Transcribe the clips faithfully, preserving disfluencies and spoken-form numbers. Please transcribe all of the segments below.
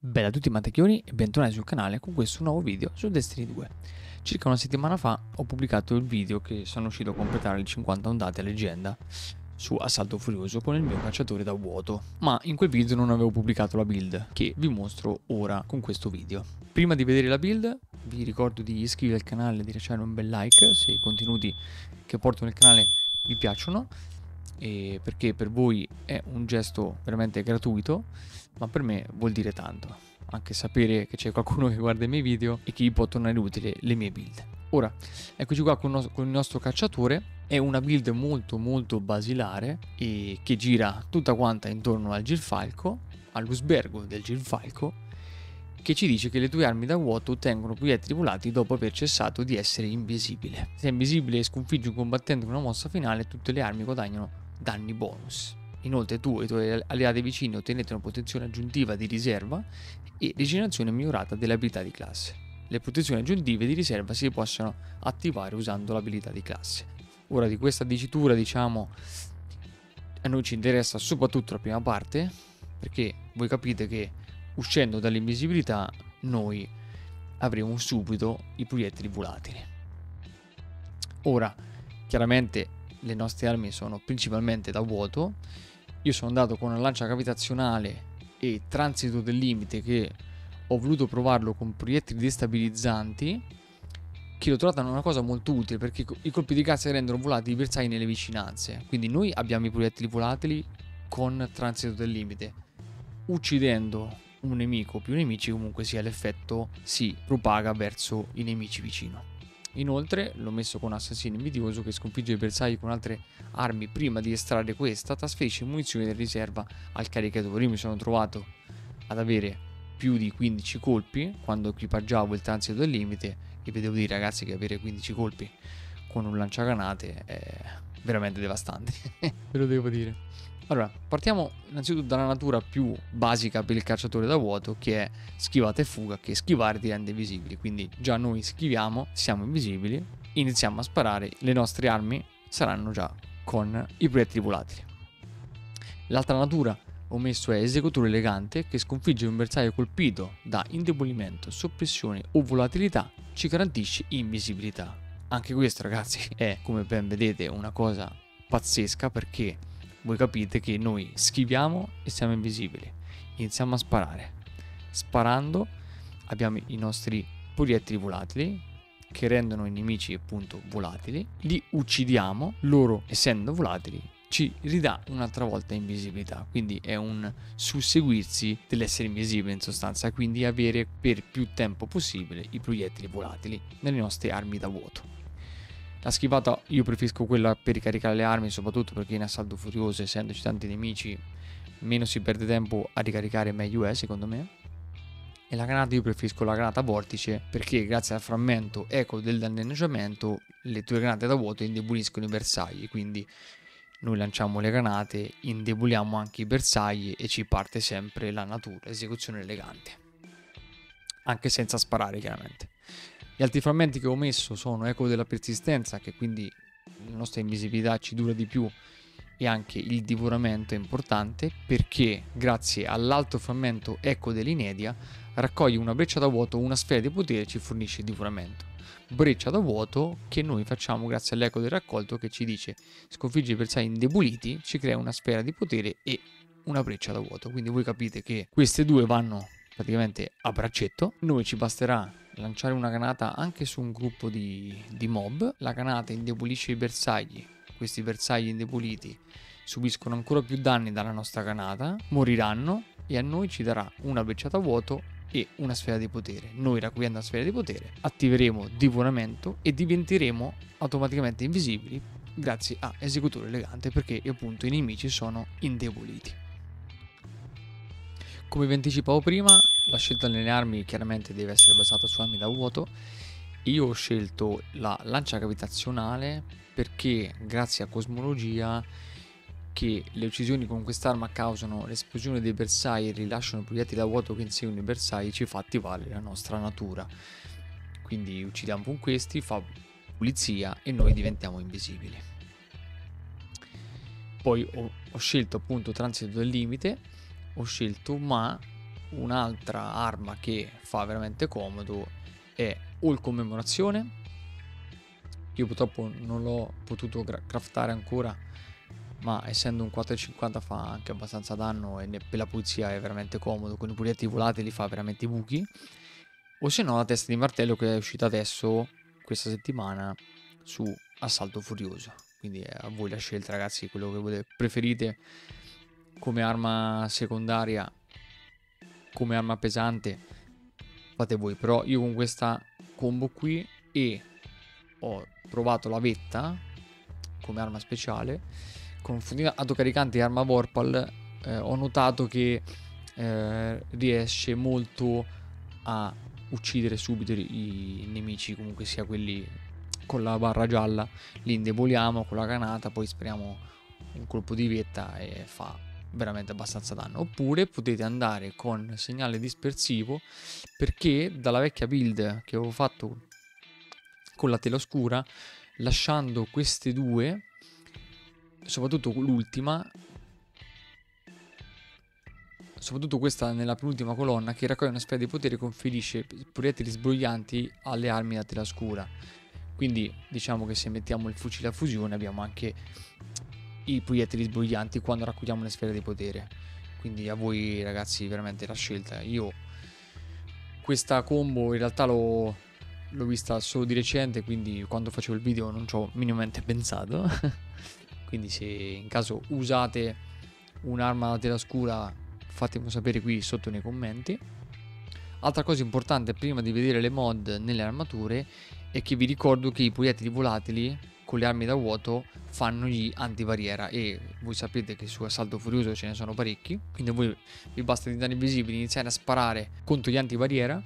Bella a tutti i Matecchioni e bentornati sul canale con questo nuovo video su Destiny due. Circa una settimana fa ho pubblicato il video che sono riuscito a completare le cinquanta ondate a leggenda su Assalto Furioso con il mio cacciatore da vuoto, ma in quel video non avevo pubblicato la build che vi mostro ora con questo video. Prima di vedere la build vi ricordo di iscrivervi al canale e di lasciare un bel like se i contenuti che porto nel canale vi piacciono, e perché per voi è un gesto veramente gratuito, ma per me vuol dire tanto, anche sapere che c'è qualcuno che guarda i miei video e che gli può tornare utile le mie build. Ora, eccoci qua con, no- con il nostro cacciatore. È una build molto molto basilare e che gira tutta quanta intorno al Girfalco, all'usbergo del Girfalco, che ci dice che le tue armi da vuoto ottengono proiettili volati dopo aver cessato di essere invisibile. Se è invisibile e sconfiggi un combattente con una mossa finale, tutte le armi guadagnano danni bonus. Inoltre tu e i tuoi alleati vicini ottenete una protezione aggiuntiva di riserva e rigenerazione migliorata delle abilità di classe. Le protezioni aggiuntive di riserva si possono attivare usando l'abilità di classe. Ora, di questa dicitura, diciamo, a noi ci interessa soprattutto la prima parte, perché voi capite che uscendo dall'invisibilità noi avremo subito i proiettili volatili. Ora, chiaramente le nostre armi sono principalmente da vuoto. Io sono andato con una lancia gravitazionale e transito del limite, che ho voluto provarlo con proiettili destabilizzanti, che l'ho trovata una cosa molto utile perché i colpi di cazzo rendono volatili i bersagli nelle vicinanze. Quindi noi abbiamo i proiettili volatili con transito del limite. Uccidendo un nemico o più nemici, comunque sia, l'effetto si propaga verso i nemici vicino. Inoltre l'ho messo con Assassino Invidioso, che sconfigge i bersagli con altre armi prima di estrarre questa, trasferisce munizioni di riserva al caricatore. Io mi sono trovato ad avere più di quindici colpi quando equipaggiavo il transito del limite, e vi devo dire, ragazzi, che avere quindici colpi con un lanciagranate è veramente devastante. Ve lo devo dire. Allora, partiamo innanzitutto dalla natura più basica per il cacciatore da vuoto, che è schivata e fuga, che schivare ti rende invisibili. Quindi già noi schiviamo, siamo invisibili, iniziamo a sparare, le nostre armi saranno già con i proiettili volatili. L'altra natura ho messo è esecutore elegante, che sconfigge un bersaglio colpito da indebolimento, soppressione o volatilità, ci garantisce invisibilità. Anche questo, ragazzi, è, come ben vedete, una cosa pazzesca, perché voi capite che noi schiviamo e siamo invisibili, iniziamo a sparare. Sparando abbiamo i nostri proiettili volatili che rendono i nemici appunto volatili, li uccidiamo, loro essendo volatili ci ridà un'altra volta invisibilità, quindi è un susseguirsi dell'essere invisibile in sostanza, quindi avere per più tempo possibile i proiettili volatili nelle nostre armi da vuoto. La schivata io preferisco quella per ricaricare le armi, soprattutto perché in Assalto Furioso, essendoci tanti nemici, meno si perde tempo a ricaricare, meglio è secondo me. E la granata io preferisco la granata vortice, perché grazie al frammento eco del danneggiamento le tue granate da vuoto indeboliscono i bersagli, quindi noi lanciamo le granate, indeboliamo anche i bersagli e ci parte sempre la natura, esecuzione elegante, anche senza sparare chiaramente. Gli altri frammenti che ho messo sono eco della persistenza, che quindi la nostra invisibilità ci dura di più, e anche il divoramento è importante perché grazie all'altro frammento eco dell'inedia raccoglie una breccia da vuoto, una sfera di potere, e ci fornisce il divoramento. Breccia da vuoto che noi facciamo grazie all'eco del raccolto, che ci dice sconfigge i bersagli indeboliti, ci crea una sfera di potere e una breccia da vuoto. Quindi voi capite che queste due vanno praticamente a braccetto. Noi ci basterà lanciare una granata anche su un gruppo di, di mob. La granata indebolisce i bersagli, questi bersagli indeboliti subiscono ancora più danni dalla nostra granata, moriranno e a noi ci darà una brecciata a vuoto e una sfera di potere. Noi, raccogliendo la sfera di potere, attiveremo divoramento e diventeremo automaticamente invisibili grazie a esecutore elegante, perché appunto i nemici sono indeboliti. Come vi anticipavo prima, la scelta delle armi chiaramente deve essere basata su armi da vuoto. Io ho scelto la lancia gravitazionale perché grazie a cosmologia, che le uccisioni con quest'arma causano l'esplosione dei bersagli e rilasciano proiettili da vuoto che inseguono i bersagli, ci fa attivare la nostra natura. Quindi uccidiamo con questi, fa pulizia e noi diventiamo invisibili. Poi ho, ho scelto appunto transito del limite, ho scelto ma un'altra arma che fa veramente comodo è o il commemorazione. Io purtroppo non l'ho potuto craftare ancora, ma essendo un quattro e cinquanta fa anche abbastanza danno e per la pulizia è veramente comodo, con i proiettili volatili fa veramente i buchi. O se no la testa di martello che è uscita adesso questa settimana su Assalto Furioso. Quindi a voi la scelta, ragazzi, quello che volete, preferite come arma secondaria, come arma pesante, fate voi. Però io con questa combo qui, e ho provato la vetta come arma speciale con fundina autocaricante e arma Vorpal, eh, ho notato che eh, riesce molto a uccidere subito i, i nemici, comunque sia quelli con la barra gialla. Li indeboliamo con la granata, poi spariamo un colpo di vetta e fa veramente abbastanza danno. Oppure potete andare con segnale dispersivo, perché dalla vecchia build che avevo fatto con la tela oscura, lasciando queste due, soprattutto l'ultima, soprattutto questa nella penultima colonna, che raccoglie una sfera di potere e conferisce proiettili sbroglianti alle armi da tela scura. Quindi diciamo che se mettiamo il fucile a fusione abbiamo anche i proiettili sbroglianti quando raccogliamo le sfere di potere. Quindi a voi, ragazzi, veramente la scelta. Io questa combo in realtà l'ho l'ho vista solo di recente, quindi quando facevo il video non ci ho minimamente pensato. Quindi se in caso usate un'arma da tela scura, fatemelo sapere qui sotto nei commenti. Altra cosa importante prima di vedere le mod nelle armature è che vi ricordo che i proiettili volatili con le armi da vuoto fanno gli antibarriera, e voi sapete che su Assalto Furioso ce ne sono parecchi, quindi a voi vi basta diventare invisibili, iniziare a sparare contro gli antibarriera,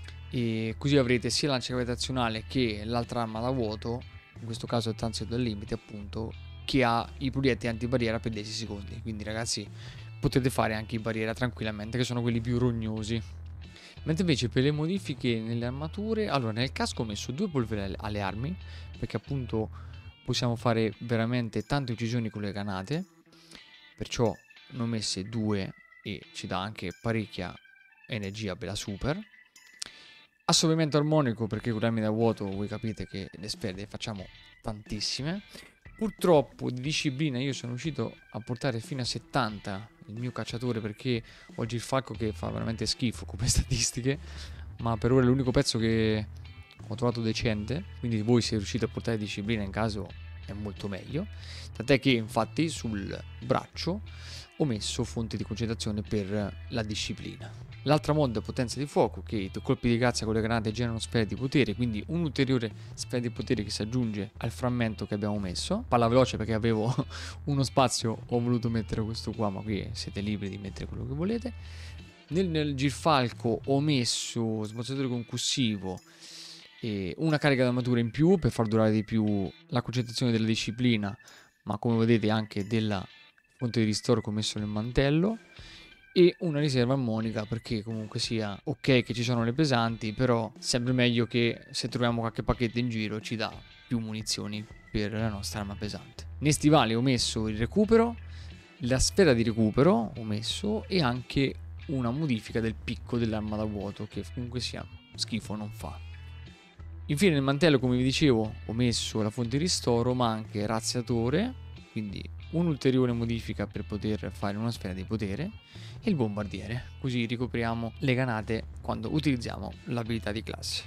e così avrete sia la lancia gravitazionale che l'altra arma da vuoto, in questo caso il Transit del Limite appunto, che ha i proiettili antibarriera per dieci secondi. Quindi ragazzi, potete fare anche i barriera tranquillamente, che sono quelli più rognosi. Mentre invece per le modifiche nelle armature, allora nel casco ho messo due polveri alle armi, perché appunto possiamo fare veramente tante uccisioni con le granate, perciò ne ho messe due e ci dà anche parecchia energia per la super. Assorbimento armonico, perché con le armi da vuoto voi capite che le sfere le facciamo tantissime. Purtroppo di disciplina io sono riuscito a portare fino a settanta il mio cacciatore, perché ho il Girfalco che fa veramente schifo come statistiche, ma per ora è l'unico pezzo che ho trovato decente, quindi voi se riuscite a portare disciplina in caso è molto meglio. Tant'è che infatti sul braccio ho messo fonte di concentrazione per la disciplina. L'altra mod è potenza di fuoco, che i colpi di grazia con le granate generano sfere di potere, quindi un'ulteriore sfera di potere che si aggiunge al frammento che abbiamo messo. Palla veloce, perché avevo uno spazio, ho voluto mettere questo qua, ma qui siete liberi di mettere quello che volete. Nel, nel Girfalco ho messo smorzatore concussivo e una carica d'armatura in più per far durare di più la concentrazione della disciplina, ma come vedete anche della fonte di ristoro che ho messo nel mantello, e una riserva armonica, perché comunque sia ok che ci sono le pesanti, però sempre meglio che se troviamo qualche pacchetto in giro ci dà più munizioni per la nostra arma pesante. Nei stivali ho messo il recupero, la sfera di recupero ho messo, e anche una modifica del picco dell'arma da vuoto, che comunque sia schifo non fa. Infine nel mantello, come vi dicevo, ho messo la fonte di ristoro, ma anche razziatore, quindi un'ulteriore modifica per poter fare una sfera di potere, e il bombardiere, così ricopriamo le granate quando utilizziamo l'abilità di classe.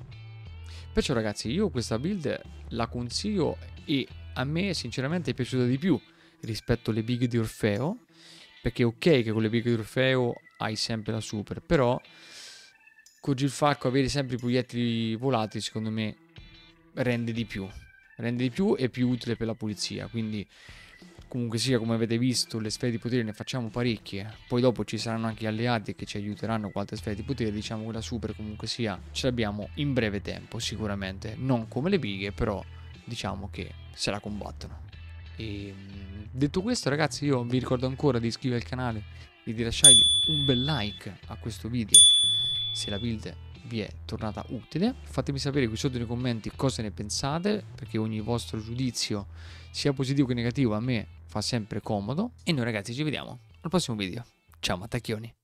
Perciò ragazzi, io questa build la consiglio, e a me sinceramente è piaciuta di più rispetto alle big di Orfeo, perché è ok che con le big di Orfeo hai sempre la super, però con Girfalco avere sempre i proiettili volatili secondo me rende di più, rende di più e più utile per la pulizia. Quindi comunque sia, come avete visto, le sfere di potere ne facciamo parecchie, poi dopo ci saranno anche gli alleati che ci aiuteranno con altre sfere di potere. Diciamo che la super comunque sia ce l'abbiamo in breve tempo sicuramente, non come le bighe, però diciamo che se la combattono. E detto questo ragazzi, io vi ricordo ancora di iscrivervi al canale e di lasciare un bel like a questo video se la build vi è tornata utile. Fatemi sapere qui sotto nei commenti cosa ne pensate, perché ogni vostro giudizio, sia positivo che negativo, a me fa sempre comodo. E noi ragazzi ci vediamo al prossimo video. Ciao Mattacchioni.